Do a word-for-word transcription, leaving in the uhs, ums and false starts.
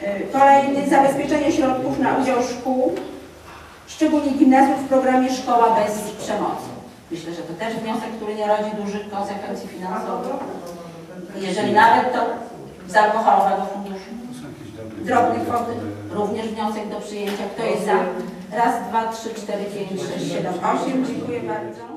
Kolejny, zabezpieczenie środków na udział szkół, szczególnie gimnazjów, w programie Szkoła bez przemocy. Myślę, że to też wniosek, który nie rodzi dużych konsekwencji finansowych. Jeżeli nawet to z alkoholowego funduszu. Drobne kwoty, również wniosek do przyjęcia. Kto jest za? Raz, dwa, trzy, cztery, pięć, sześć, siedem, osiem. Dziękuję bardzo.